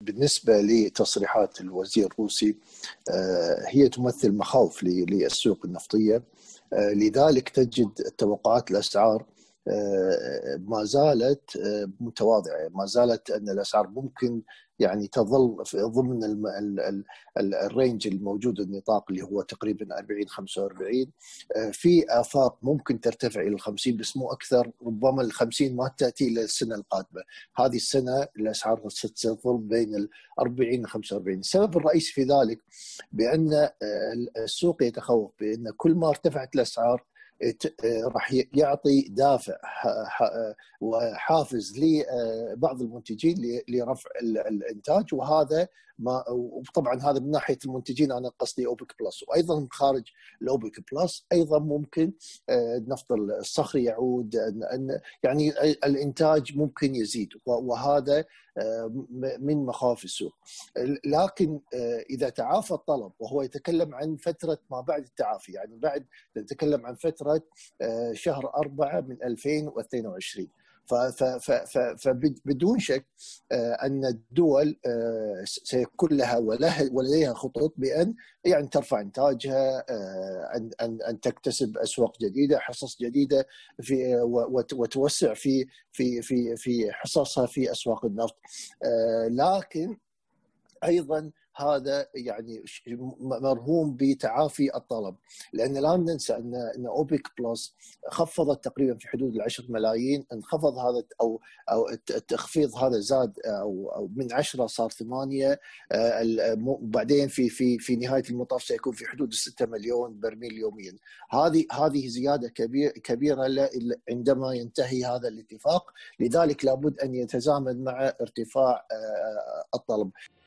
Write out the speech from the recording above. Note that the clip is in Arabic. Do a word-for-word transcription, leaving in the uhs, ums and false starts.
بالنسبة لتصريحات الوزير الروسي هي تمثل مخاوف للسوق النفطية، لذلك تجد توقعات الأسعار ما زالت متواضعة، ما زالت أن الأسعار ممكن يعني تظل ضمن الرينج الموجود، النطاق اللي هو تقريبا أربعين خمسة وأربعين. في آفاق ممكن ترتفع إلى الخمسين بس مو أكثر، ربما الخمسين ما تأتي إلى السنة القادمة. هذه السنة الأسعار ستظل بين الأربعين وخمسة وأربعين. السبب الرئيسي في ذلك بأن السوق يتخوف بأن كل ما ارتفعت الأسعار راح يعطي دافع وحافز لبعض المنتجين لرفع الانتاج، وهذا ما وطبعا هذا من ناحيه المنتجين، انا قصدي اوبك بلس، وايضا من خارج الاوبك بلس ايضا ممكن النفط الصخري يعود، ان يعني الانتاج ممكن يزيد، وهذا من مخاوف السوق. لكن اذا تعافى الطلب، وهو يتكلم عن فتره ما بعد التعافي، يعني بعد نتكلم عن فتره شهر أربعة من ألفين واثنين وعشرين، فبدون شك أن الدول سيكون لها ولديها خطط بأن يعني ترفع إنتاجها، أن أن أن تكتسب أسواق جديدة، حصص جديدة في وتوسع في في في في حصصها في أسواق النفط. لكن أيضا هذا يعني مرهون بتعافي الطلب، لأن لا ننسى أن أن أوبك بلس خفضت تقريبا في حدود العشر ملايين، انخفض هذا أو أو التخفيض هذا زاد أو أو من عشرة صار ثمانية، وبعدين في في في نهاية المطاف سيكون في حدود ستة مليون برميل يوميا. هذه هذه زيادة كبيرة كبيرة عندما ينتهي هذا الاتفاق، لذلك لابد أن يتزامن مع ارتفاع الطلب.